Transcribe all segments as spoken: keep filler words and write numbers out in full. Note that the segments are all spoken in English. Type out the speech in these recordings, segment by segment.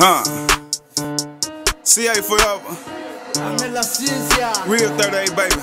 Huh. C A forever. Real thirty-eight, baby.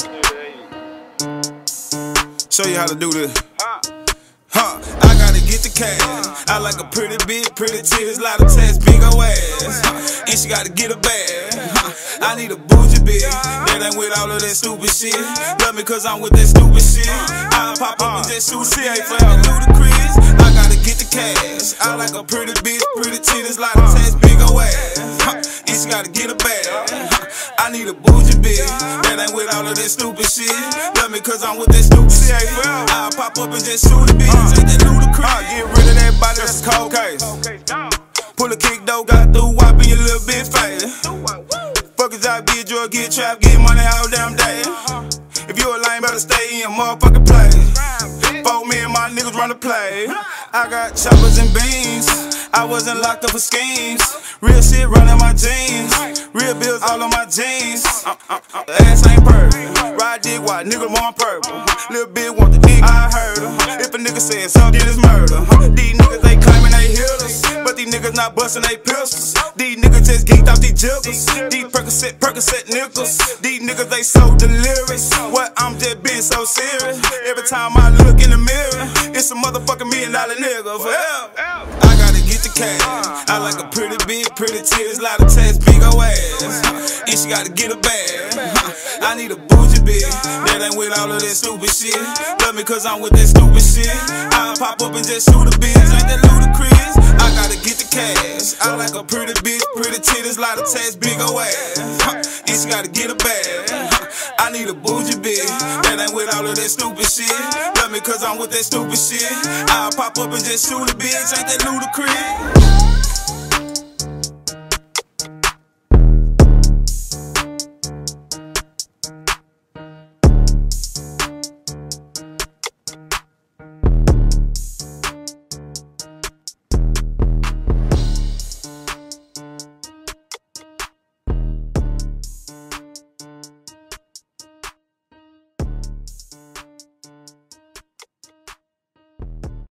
Show you how to do this. Huh. I gotta get the cash. I like a pretty bitch, pretty titties, lot of tats, big ol' ass. Huh. And she gotta get a bag. Huh. I need a bougie bitch that ain't with all of that stupid shit. Love me cause I'm with that stupid shit. I pop up and just shoot C A forever. Ludacris. I gotta get the cash. I like a pretty bitch, pretty titties, lot of tats, big ol' ass. Huh. And she gotta get a bag. Huh. I need a bougie bitch that ain't with all of that stupid shit. Love me cause I'm with that stupid shit. I pop up and just shoot a bitch. Take that Ludacris. Uh, get rid of that body, that's a cold case. Pull a kick though, got through whopping you a little bit faded. Fuck a job, get drug, get trap, get money all damn day. If you a lame, better stay in your motherfucking place. Four me and my niggas run the play. I got choppers and beans. I wasn't locked up for schemes. Real shit running my jeans. Real bills all on my jeans. Uh, uh, uh, ass ain't perfect. Ride dick white, nigga want purple. Little bitch want the dick, I heard her. If a nigga said something, it's murder. These niggas, they claiming they healers, but these niggas not busting they pistols. These niggas just geeked off these jiggles. These Percocet, Percocet nickels. These niggas, they so delirious. What, I'm just being so serious. Every time I look in the mirror, it's a motherfucking million dollar nigga forever. I gotta get the cash. I like a pretty bitch, pretty titties, lot of tats, big ol' ass. And she gotta get a bag. I need a bougie bitch that ain't with all of that stupid shit. Love me cause I'm with that stupid shit. I pop up and just shoot a bitch, ain't that Ludacris? I gotta get the cash. I like a pretty bitch, pretty titties, lot of tats, big ol' ass. And she gotta get a bag. I need a bougie bitch that ain't with all of that stupid shit. Love me cause I'm with that stupid shit. I pop up and just shoot a bitch, ain't that Ludacris?